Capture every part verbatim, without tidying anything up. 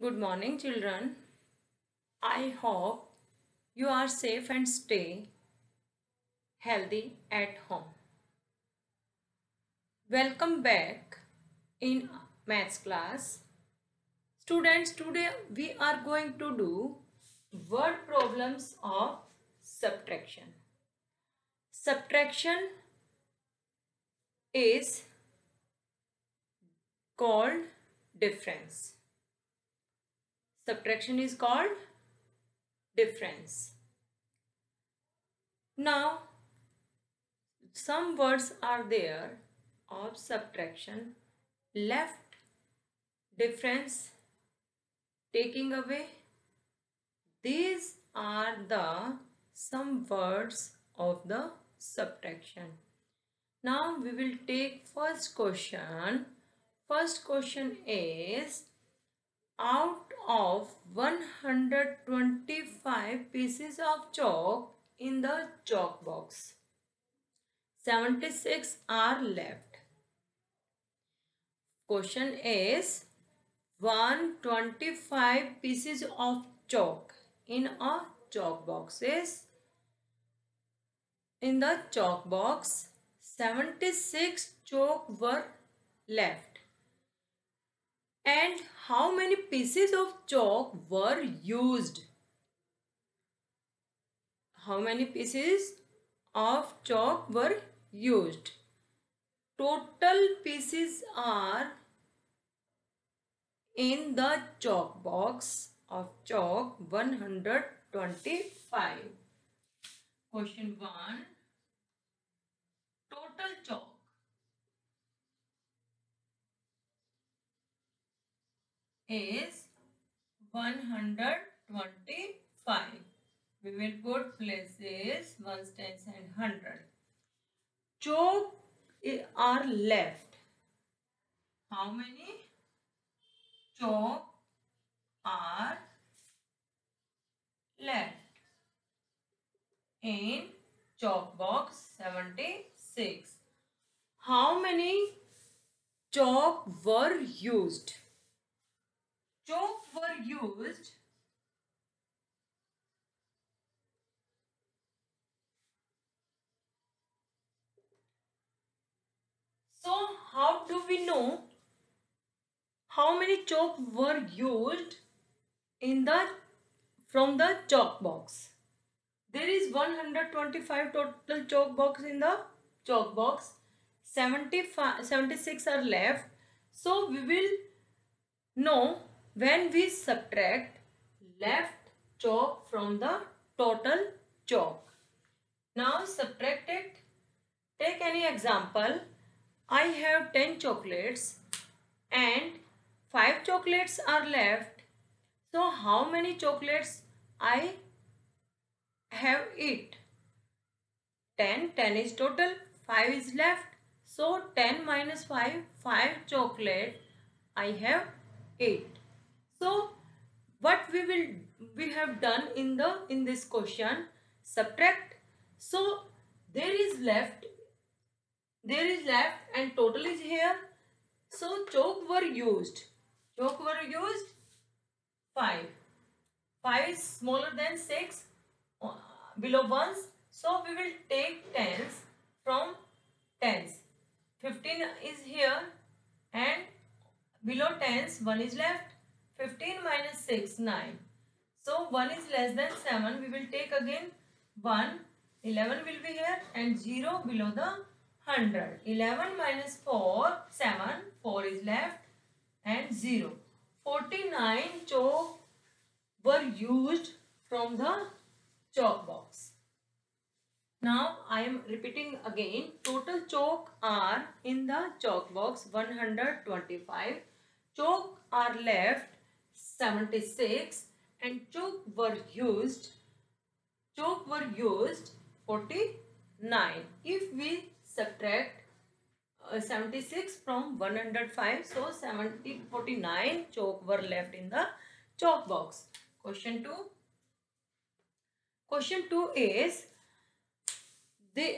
Good morning, children. I hope you are safe and stay healthy at home. Welcome back in maths class. Students, today we are going to do word problems of subtraction. Subtraction is called difference. Subtraction is called difference. Now, some words are there of subtraction: left, difference, taking away. These are the some words of the subtraction. Now we will take first question. First question is, out of one hundred twenty-five pieces of chalk in the chalk box, seventy-six are left. Question is, one hundred twenty-five pieces of chalk in a chalk box is, in the chalk box, seventy-six chalk were left. And how many pieces of chalk were used? How many pieces of chalk were used? Total pieces are in the chalk box of chalk one hundred twenty-five. Question one. Total chalk is one hundred twenty-five. We will put places ones, tens and hundred. Chalk are left. How many chalk are left in chalk box? seventy-six. How many chalk were used? Chalk were used so how do we know how many chalk were used in the from the chalk box? There is one hundred twenty-five total chalk box in the chalk box. seventy-five, seventy-six are left. So we will know when we subtract left chalk from the total chalk. Now subtract it. Take any example. I have ten chocolates and five chocolates are left. So how many chocolates I have eat? ten. ten is total. five is left. So ten minus five. five chocolate I have eight. So what we will we have done in the in this question, subtract. So there is left there is left and total is here. So chalk were used. Chalk were used five. five is smaller than six, uh, below ones. So we will take tens from tens. fifteen is here and below tens one is left. fifteen minus six, nine. So one is less than seven. We will take again one. eleven will be here and zero below the one hundred. eleven minus four, seven. four is left and zero. forty-nine chalk were used from the chalk box. Now I am repeating again. Total chalk are in the chalk box one hundred twenty-five. Chalk are left seventy-six and chalk were used chalk were used forty-nine. If we subtract uh, seventy-six from one hundred five, so seventy, forty-nine chalk were left in the chalk box. Question two. Question two is, the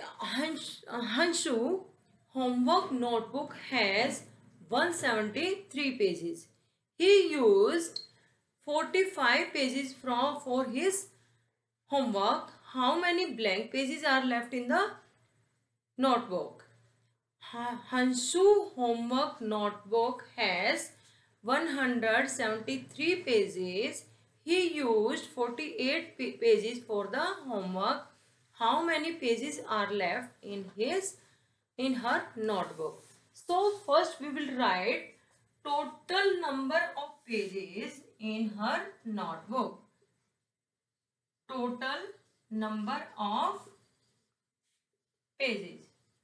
Hanshu homework notebook has one hundred seventy-three pages. He used forty-five pages from for his homework. How many blank pages are left in the notebook? Hanshu homework notebook has one hundred seventy-three pages. He used forty-eight pages for the homework. How many pages are left in his in her notebook? So first we will write total number of pages in her notebook. Total number of pages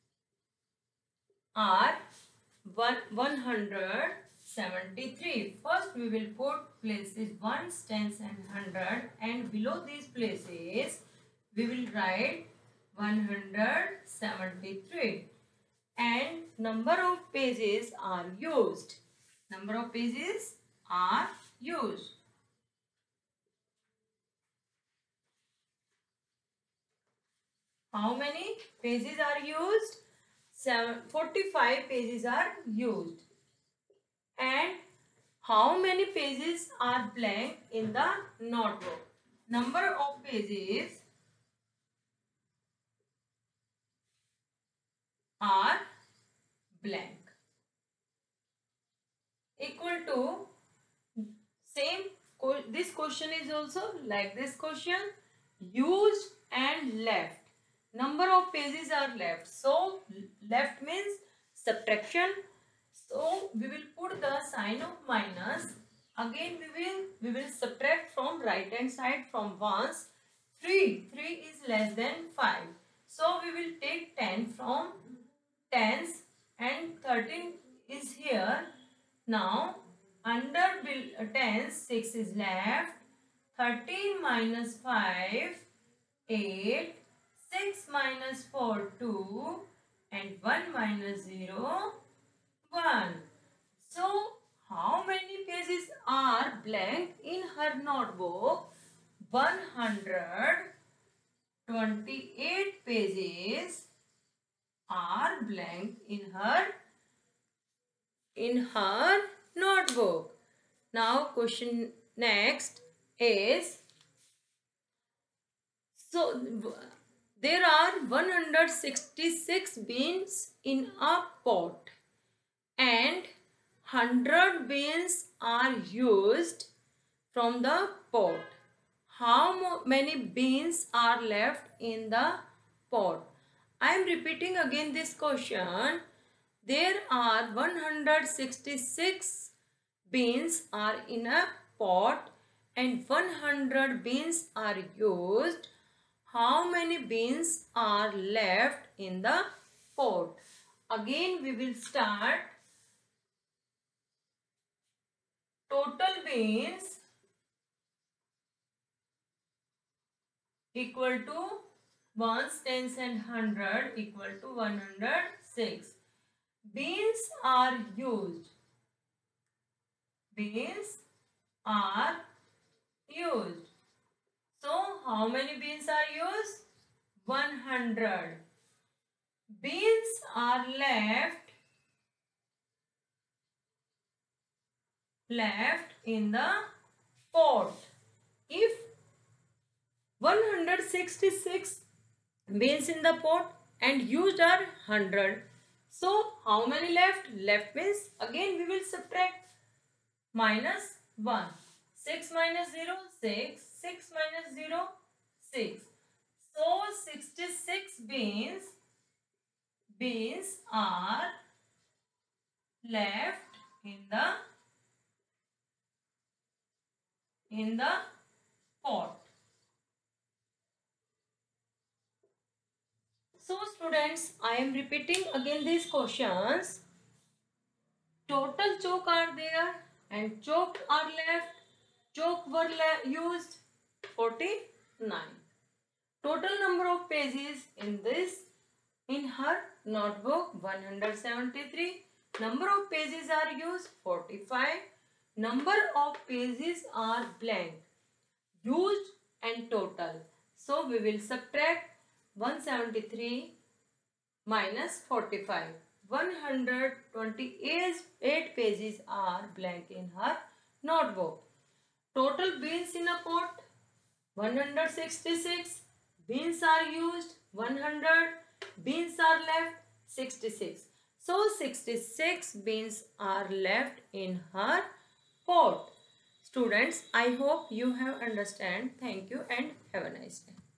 are one hundred seventy-three. First we will put places ones, tens and hundred, and below these places we will write one hundred seventy-three, and number of pages are used. Number of pages are used. How many pages are used? forty-five pages are used. And how many pages are blank in the notebook? Number of pages are blank. Equal to, same, this question is also like this question, used and left. Number of pages are left. So left means subtraction. So we will put the sign of minus. Again we will we will subtract from right hand side from ones. three. three is less than five. So we will take ten from tens and thirteen is here. Now under tens six is left. thirteen minus five, eight. six minus four, two, and one minus zero, one. So, how many pages are blank in her notebook? one hundred twenty-eight pages are blank in her in her notebook. Now, question next is, so there are one hundred sixty-six beans in a pot and one hundred beans are used from the pot. How many beans are left in the pot? I am repeating again this question. There are one hundred sixty-six beans are in a pot and one hundred beans are used. How many beans are left in the pot? Again we will start. Total beans equal to ones, tens and hundred equal to one hundred six. Beans are used. Beans are used. So, how many beans are used? one hundred. Beans are left, left in the pot. If one hundred sixty-six beans in the pot and used are one hundred. So, how many left? Left means again we will subtract minus one. six minus zero, six. six minus zero, six. So, sixty-six beans, beans are left in the, in the pot. So, students, I am repeating again these questions. Total chalk are there and chalk are left. Chalk were used forty-nine. Total number of pages in this, in her notebook one hundred seventy-three. Number of pages are used forty-five. Number of pages are blank, used and total. So we will subtract one hundred seventy-three minus forty-five. one hundred twenty-eight pages are blank in her notebook. Total beans in a pot one hundred sixty-six. Beans are used one hundred. Beans are left sixty-six. So sixty-six beans are left in her pot. Students, I hope you have understand. Thank you and have a nice day.